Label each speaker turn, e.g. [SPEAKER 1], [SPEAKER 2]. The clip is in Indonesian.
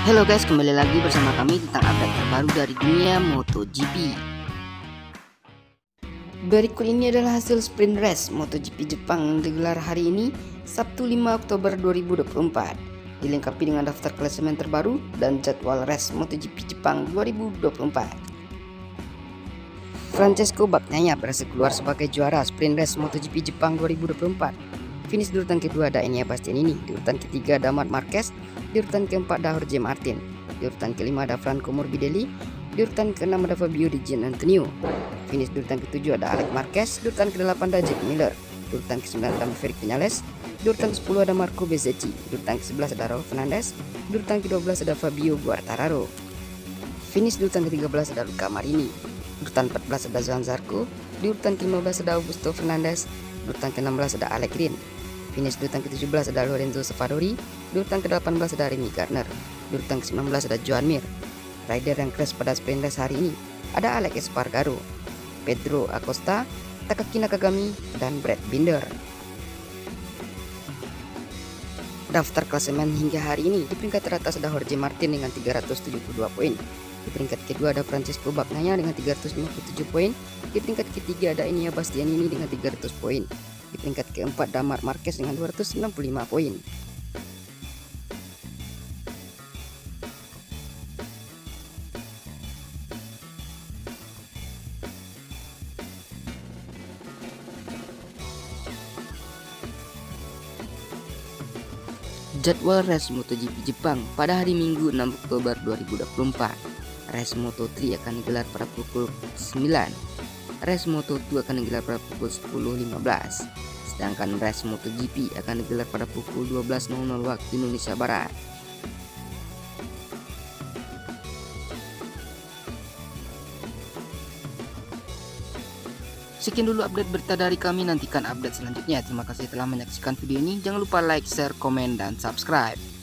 [SPEAKER 1] Halo guys, kembali lagi bersama kami tentang update terbaru dari dunia MotoGP. Berikut ini adalah hasil sprint race MotoGP Jepang yang digelar hari ini, Sabtu 5 Oktober 2024. Dilengkapi dengan daftar klasemen terbaru dan jadwal race MotoGP Jepang 2024. Francesco Bagnaia berhasil keluar sebagai juara sprint race MotoGP Jepang 2024. Finish di urutan kedua ada Enea Bastianini, di urutan ketiga ada Marc Marquez, di urutan keempat ada Jorge Martin, di urutan kelima ada Franco Morbidelli, di urutan keenam ada Fabio Di Giannantonio. Finish di urutan ketujuh ada Alex Marquez, di urutan kedelapan ada Jack Miller, di urutan ke-9 ada Maverick Vinales, di urutan ke-10 ada Marco Bezzecchi, di urutan ke-11 ada Raul Fernandez, di urutan ke-12 ada Fabio Quartararo. Finish di urutan ke-13 ada Luca Marini, di urutan 14 ada Johan Zarco, di urutan ke-15 ada Augusto Fernandez, di urutan ke-16 ada Alex Rins. Finish di urutan ke-17 ada Lorenzo Savadori, di urutan ke-18 ada Remy Gardner, di urutan ke-19 ada Joan Mir. Rider yang crash pada sprint race hari ini ada Alex Espargaro, Pedro Acosta, Takaki Nakagami, dan Brad Binder. Daftar klasemen hingga hari ini, di peringkat teratas ada Jorge Martin dengan 372 poin. Di peringkat kedua ada Francesco Bagnaia dengan 357 poin. Di peringkat ketiga ada Enea Bastianini dengan 300 poin. Di peringkat keempat ada Marc Marquez dengan 265 poin. Jadwal race MotoGP Jepang pada hari Minggu 6 Oktober 2024. Race Moto3 akan digelar pada pukul 9. Race Moto2 akan digelar pada pukul 10.15. Sedangkan race MotoGP akan digelar pada pukul 12.00 waktu Indonesia Barat. Sekian dulu update berita dari kami, nantikan update selanjutnya. Terima kasih telah menyaksikan video ini. Jangan lupa like, share, komen, dan subscribe.